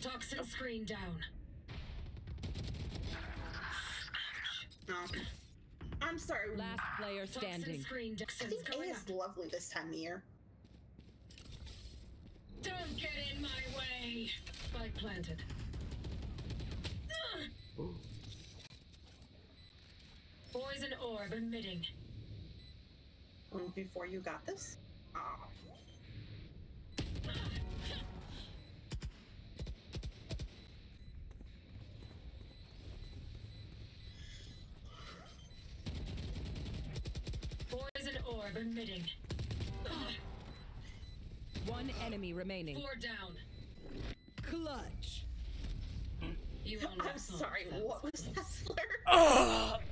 Toxin screen down. No. I'm sorry. Last player standing. Screen I think A is lovely this time of year. Don't get in my way. Spike planted. Poison orb emitting. Before you got this? Oh. Poison orb emitting. One enemy remaining. 4 down. Clutch. You I'm sorry, what was that slur?